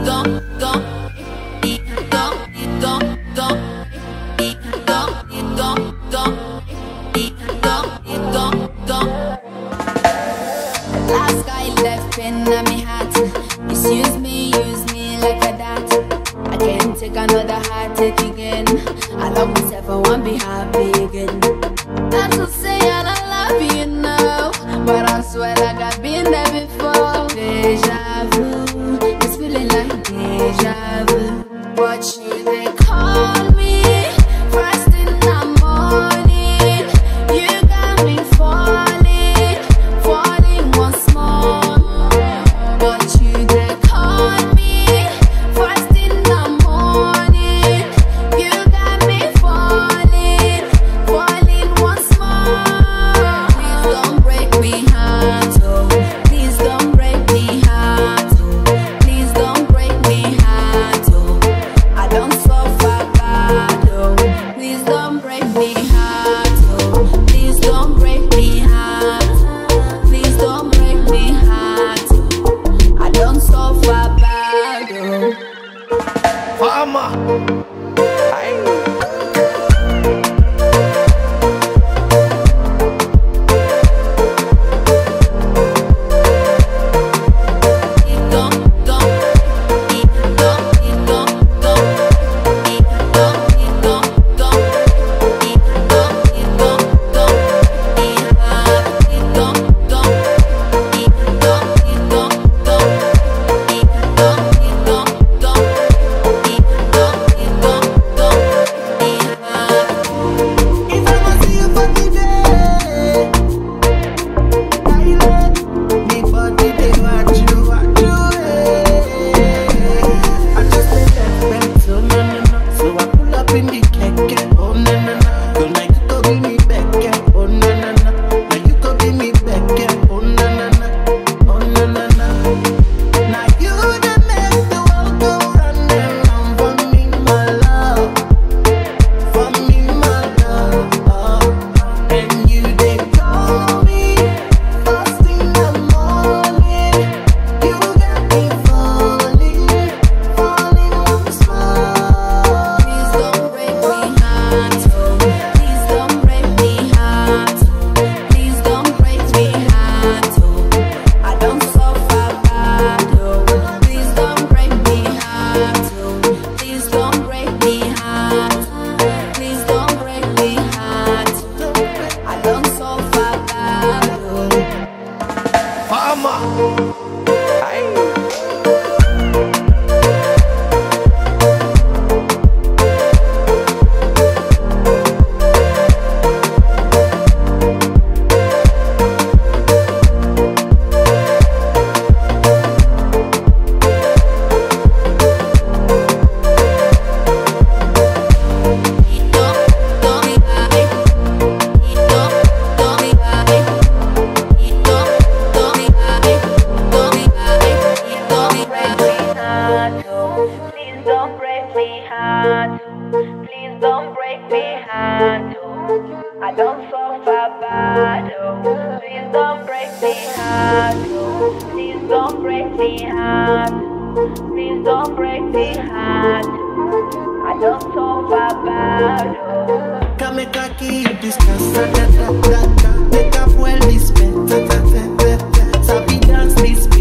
Last guy left in my heart. Use me like a dat. I can't take another heartache again. I love myself, I won't be happy again. That's to say I don't love you now, but I swear like I've been there before. Deja vu, it's feeling like deja vu. What should they call me? First in the morning, you got me falling once more. What should they call me? First in the morning, you got me falling once more. Please don't break me heart, oh. Please don't break me heart, oh. Please don't break me heart, oh. I don't suffer bad, oh. Please don't break me heart, oh. Please don't break me heart. Please don't break me heart, oh. I don't suffer bad, oh. Farmer. Make up well this sabi dance this